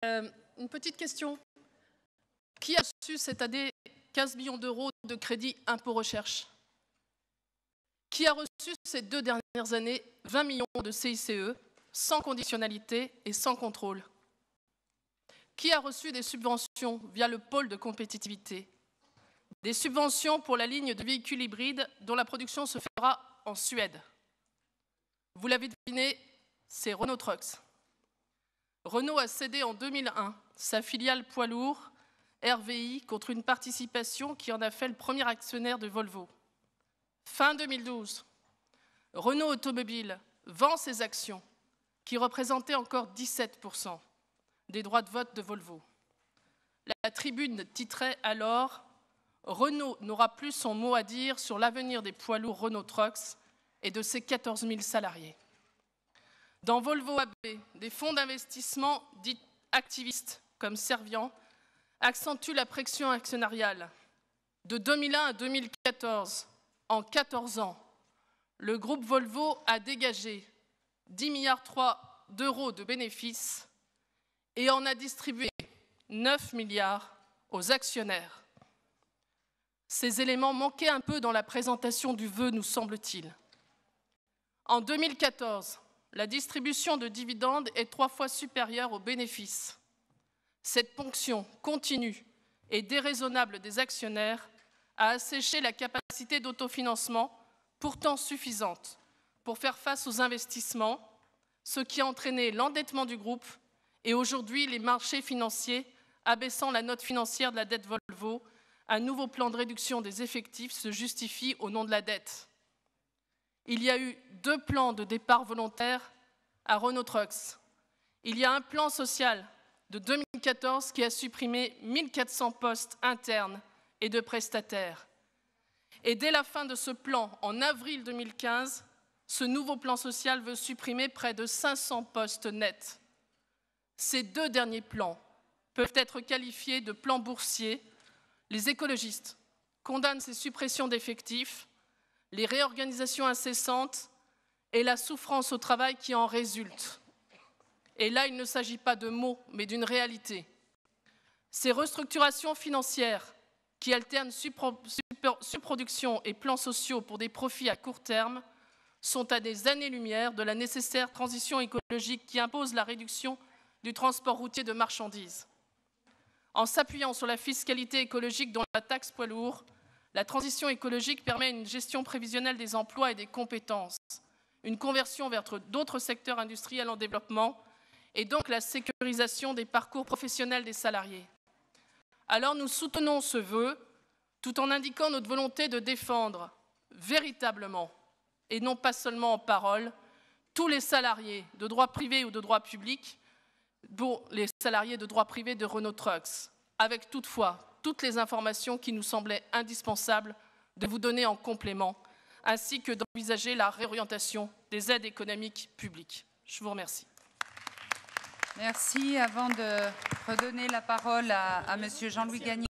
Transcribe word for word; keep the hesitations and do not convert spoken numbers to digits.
Euh, une petite question. Qui a reçu cette année quinze millions d'euros de crédit impôt recherche? Qui a reçu ces deux dernières années vingt millions de C I C E sans conditionnalité et sans contrôle? Qui a reçu des subventions via le pôle de compétitivité? Des subventions pour la ligne de véhicules hybrides dont la production se fera en Suède. Vous l'avez deviné, c'est Renault Trucks. Renault a cédé en deux mille un sa filiale poids lourd R V I contre une participation qui en a fait le premier actionnaire de Volvo. Fin deux mille douze, Renault Automobile vend ses actions qui représentaient encore dix-sept pour cent des droits de vote de Volvo. La tribune titrait alors « Renault n'aura plus son mot à dire sur l'avenir des poids lourds Renault Trucks et de ses quatorze mille salariés ». Dans Volvo A B, des fonds d'investissement dits activistes comme Servian accentuent la pression actionnariale. De deux mille un à deux mille quatorze, en quatorze ans, le groupe Volvo a dégagé dix virgule trois milliards d'euros de bénéfices et en a distribué neuf milliards aux actionnaires. Ces éléments manquaient un peu dans la présentation du vœu, nous semble-t-il. En deux mille quatorze, la distribution de dividendes est trois fois supérieure aux bénéfices. Cette ponction continue et déraisonnable des actionnaires a asséché la capacité d'autofinancement, pourtant suffisante, pour faire face aux investissements, ce qui a entraîné l'endettement du groupe et aujourd'hui les marchés financiers abaissant la note financière de la dette Volvo. Un nouveau plan de réduction des effectifs se justifie au nom de la dette. Il y a eu deux plans de départ volontaires à Renault Trucks. Il y a un plan social de deux mille quatorze qui a supprimé mille quatre cents postes internes et de prestataires. Et dès la fin de ce plan, en avril deux mille quinze, ce nouveau plan social veut supprimer près de cinq cents postes nets. Ces deux derniers plans peuvent être qualifiés de plans boursiers. Les écologistes condamnent ces suppressions d'effectifs, les réorganisations incessantes et la souffrance au travail qui en résulte. Et là, il ne s'agit pas de mots, mais d'une réalité. Ces restructurations financières qui alternent surproduction et plans sociaux pour des profits à court terme sont à des années-lumière de la nécessaire transition écologique qui impose la réduction du transport routier de marchandises. En s'appuyant sur la fiscalité écologique dont la taxe poids lourd, la transition écologique permet une gestion prévisionnelle des emplois et des compétences, une conversion vers d'autres secteurs industriels en développement et donc la sécurisation des parcours professionnels des salariés. Alors nous soutenons ce vœu tout en indiquant notre volonté de défendre véritablement, et non pas seulement en parole, tous les salariés de droit privé ou de droit public, dont les salariés de droit privé de Renault Trucks, avec toutefois toutes les informations qui nous semblaient indispensables de vous donner en complément, ainsi que d'envisager la réorientation des aides économiques publiques. Je vous remercie. Merci. Avant de redonner la parole à, à Monsieur Jean-Louis Gagnon.